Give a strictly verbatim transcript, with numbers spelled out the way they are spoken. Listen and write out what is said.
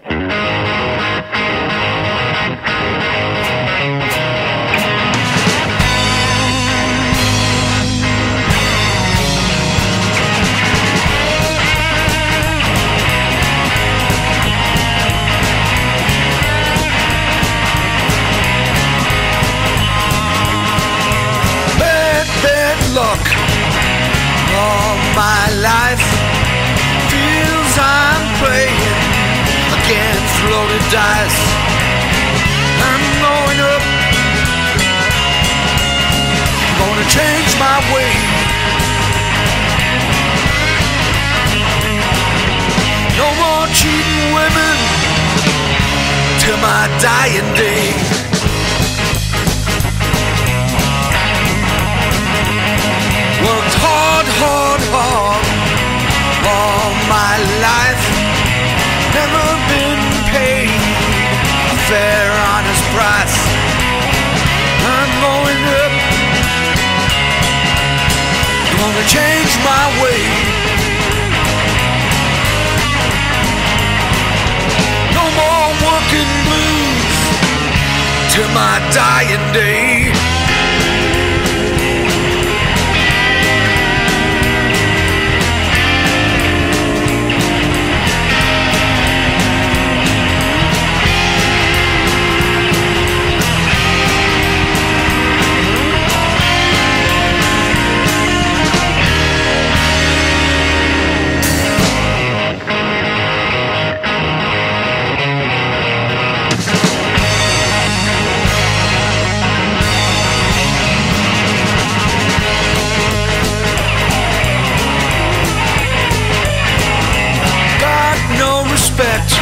Luck all my life feels I'm playing against loaded dice. I'm going up, gonna change my way. No more cheating women till my dying day. Worked hard, hard, hard all my life, never been paid a fair, honest price. I'm going up, gonna change my way. No more working blues till my dying day.